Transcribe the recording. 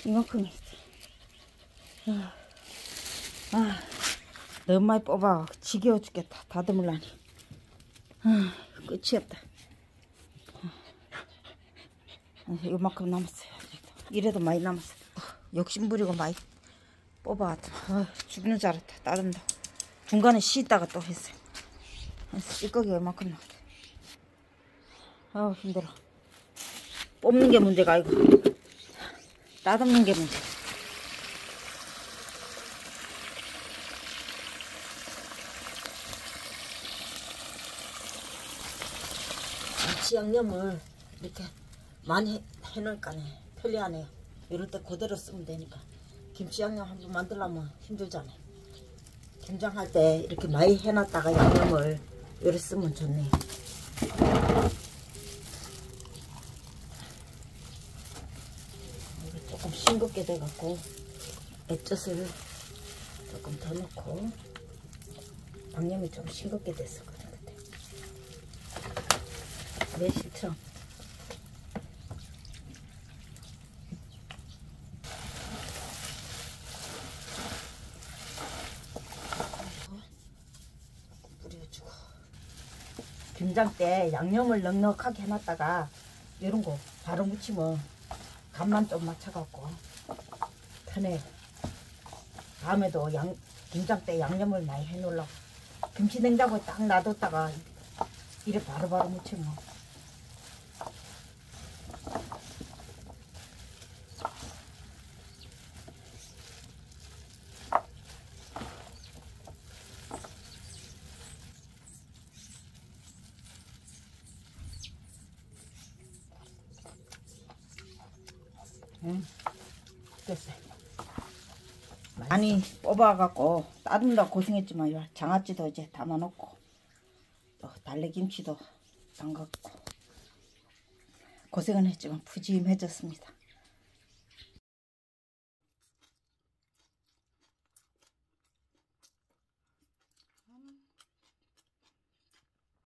이만큼 했어. 너무 많이 뽑아. 지겨워 죽겠다. 다듬으려니. 끝이 없다. 이만큼 남았어요. 이래도 많이 남았어. 욕심 부리고 많이 뽑아. 죽는 줄 알았다. 다듬다. 중간에 쉬다가 또 했어요. 찌꺼기가 이만큼 나왔다. 힘들어. 뽑는 게 문제가 아니고 다듬는 게 문제. 김치 양념을 이렇게 많이 해놓으니까 편리하네요. 이럴 때 그대로 쓰면 되니까. 김치 양념 한번 만들려면 힘들잖아요. 김장할 때 이렇게 많이 해놨다가 양념을 이렇게 쓰면 좋네요. 조금 싱겁게 돼갖고 액젓을 조금 더 넣고, 양념이 좀 싱겁게 됐었거든 그때. 매실청, 뿌려주고. 김장 때 양념을 넉넉하게 해놨다가 이런 거 바로 무치면 간만 좀 맞춰갖고 편해. 다음에도 김장 때 양념을 많이 해놓으려고. 김치 냉장고에 딱 놔뒀다가 이래 바로바로 무치면. 됐어요. 많이 뽑아갖고 따듬다 고생했지만 장아찌도 이제 담아놓고 또 달래김치도 담갔고 고생은 했지만 푸짐해졌습니다.